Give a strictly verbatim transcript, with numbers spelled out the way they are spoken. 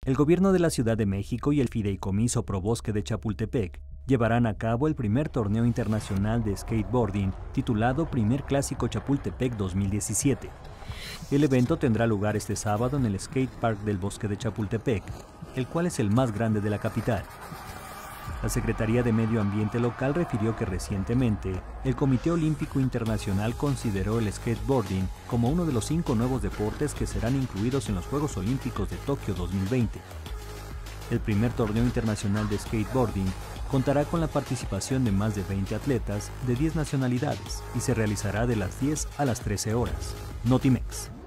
El gobierno de la Ciudad de México y el Fideicomiso Pro Bosque de Chapultepec llevarán a cabo el primer torneo internacional de skateboarding titulado Primer Clásico Chapultepec dos mil diecisiete. El evento tendrá lugar este sábado en el Skate Park del Bosque de Chapultepec, el cual es el más grande de la capital. La Secretaría de Medio Ambiente local refirió que recientemente el Comité Olímpico Internacional consideró el skateboarding como uno de los cinco nuevos deportes que serán incluidos en los Juegos Olímpicos de Tokio dos mil veinte. El primer torneo internacional de skateboarding contará con la participación de más de veinte atletas de diez nacionalidades y se realizará de las diez a las trece horas. Notimex.